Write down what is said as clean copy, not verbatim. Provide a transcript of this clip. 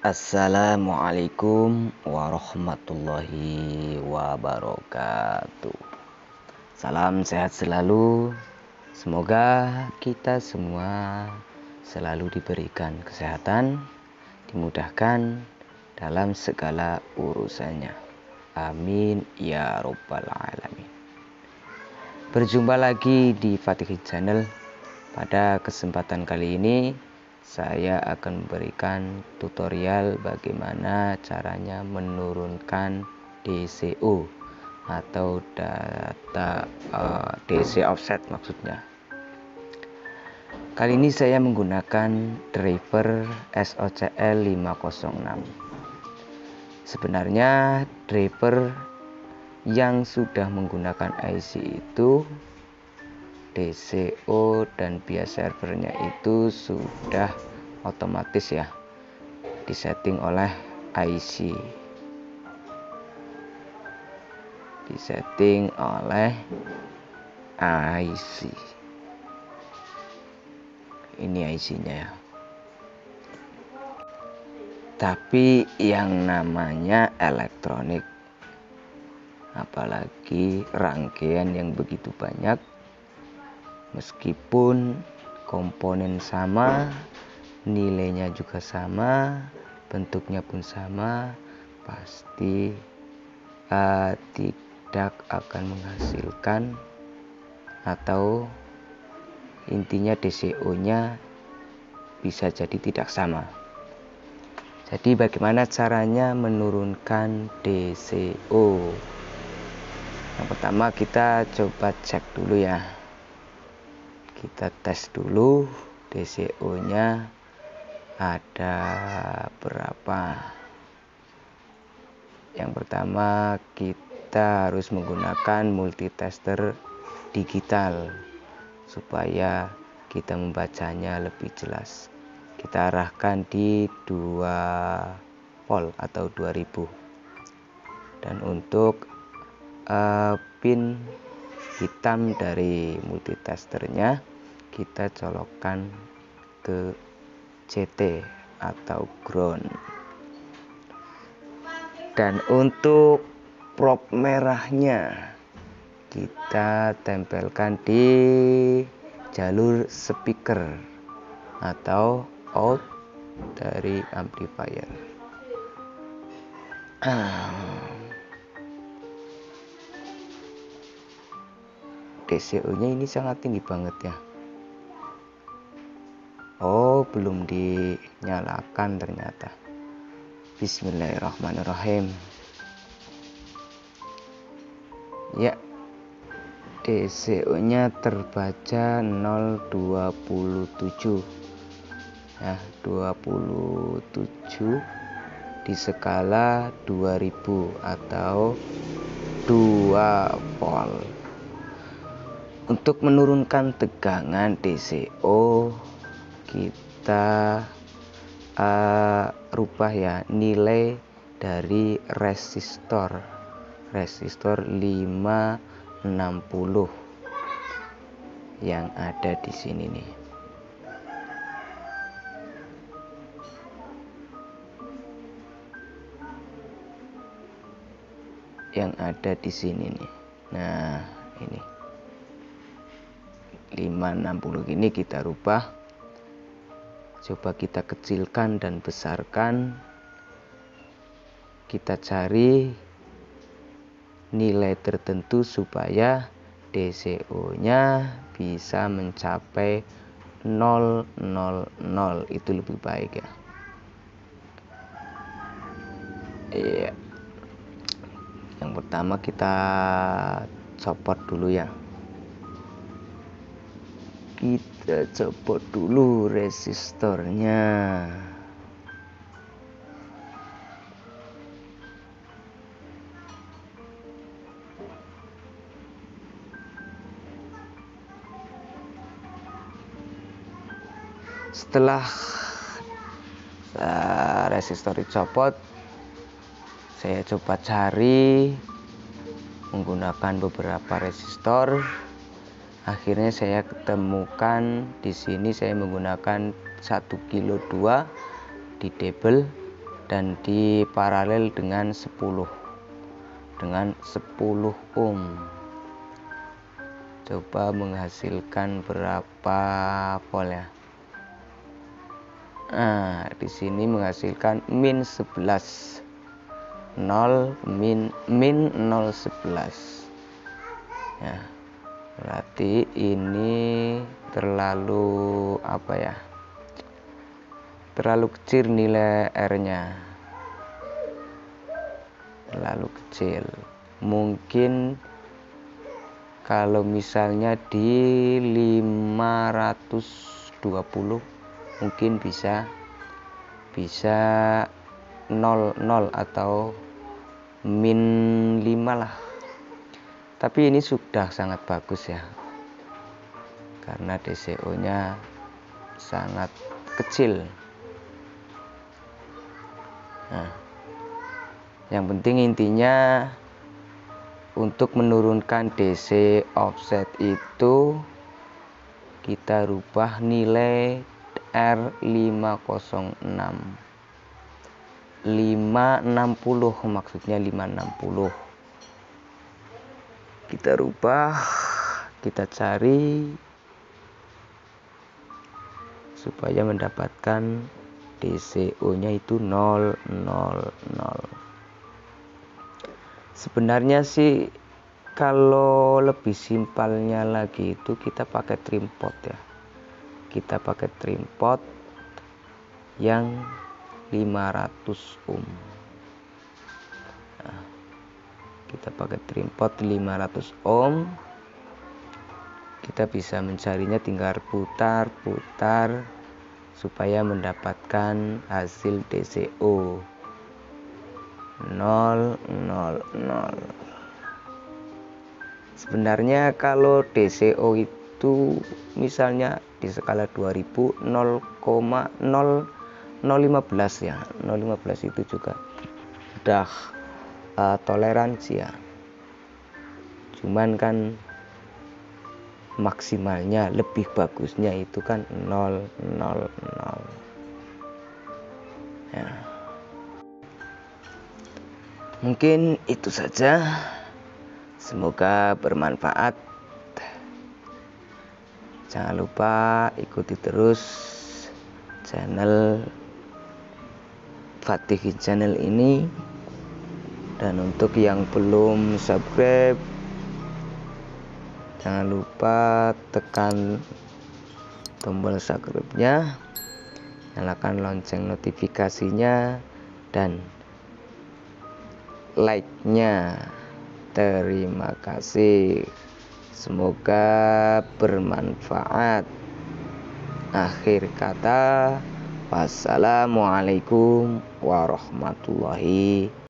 Assalamualaikum warahmatullahi wabarakatuh. Salam sehat selalu. Semoga kita semua selalu diberikan kesehatan, dimudahkan dalam segala urusannya. Amin ya robbal alamin. Berjumpa lagi di Fatih Channel. Pada kesempatan kali ini saya akan memberikan tutorial bagaimana caranya menurunkan DCO atau data DC offset maksudnya. Kali ini saya menggunakan driver SOCL 506. Sebenarnya driver yang sudah menggunakan IC itu DCO dan bias servernya itu sudah otomatis ya disetting oleh IC, ini IC-nya ya. Tapi yang namanya elektronik, apalagi rangkaian yang begitu banyak, meskipun komponen sama, nilainya juga sama, bentuknya pun sama, pasti tidak akan menghasilkan, atau intinya DCO-nya bisa jadi tidak sama. Jadi bagaimana caranya menurunkan DCO? Yang pertama kita coba cek dulu ya. Kita tes dulu DCO-nya ada berapa. Yang pertama kita harus menggunakan multitester digital supaya kita membacanya lebih jelas. Kita arahkan di 2 volt atau 2000. Dan untuk pin hitam dari multitesternya kita colokkan ke CT atau ground. Dan untuk probe merahnya kita tempelkan di jalur speaker atau out dari amplifier. DCO-nya ini sangat tinggi banget ya. Oh, belum dinyalakan ternyata. Bismillahirrahmanirrahim. Ya, DCO-nya terbaca 0,27 ya, 27 di skala 2000 atau 2 volt. Untuk menurunkan tegangan DCO kita rubah ya nilai dari resistor 560 yang ada di sini nih. Yang ada di sini nih. Nah, ini 560 ini kita rubah. Coba kita kecilkan dan besarkan. Kita cari nilai tertentu supaya DCO-nya bisa mencapai 000. Itu lebih baik ya. Iya. Yang pertama kita copot dulu ya. Kita copot dulu resistornya. Setelah resistor dicopot, saya coba cari menggunakan beberapa resistor. Akhirnya saya ketemukan di sini saya menggunakan 1,2 kg di double dan diparalel dengan 10 ohm. Coba menghasilkan berapa volt ya. Nah, di sini menghasilkan min 11. 0 min 0,11 ya. Berarti ini terlalu terlalu kecil nilai R-nya, terlalu kecil. Mungkin kalau misalnya di 520 mungkin bisa 0 atau min 5 lah. Tapi ini sudah sangat bagus ya, karena DCO nya sangat kecil. Nah, yang penting intinya untuk menurunkan DC offset itu kita rubah nilai R506 maksudnya 560. Kita rubah, kita cari supaya mendapatkan DCO nya itu 000. Sebenarnya sih kalau lebih simpelnya lagi itu kita pakai trim pot ya. Kita pakai trim pot yang 500 ohm. Nah, kita pakai trim pot 500 ohm. Kita bisa mencarinya tinggal putar-putar supaya mendapatkan hasil DCO 000. Sebenarnya kalau DCO itu misalnya di skala 2000 0,015 ya. 0,15 itu juga udah toleransi ya. Cuman kan maksimalnya lebih bagusnya itu kan 000 ya. Mungkin itu saja, semoga bermanfaat. Jangan lupa ikuti terus channel Fatihin channel ini, dan untuk yang belum subscribe jangan lupa tekan tombol subscribe-nya, nyalakan lonceng notifikasinya, dan like-nya. Terima kasih, semoga bermanfaat. Akhir kata, wassalamualaikum warahmatullahi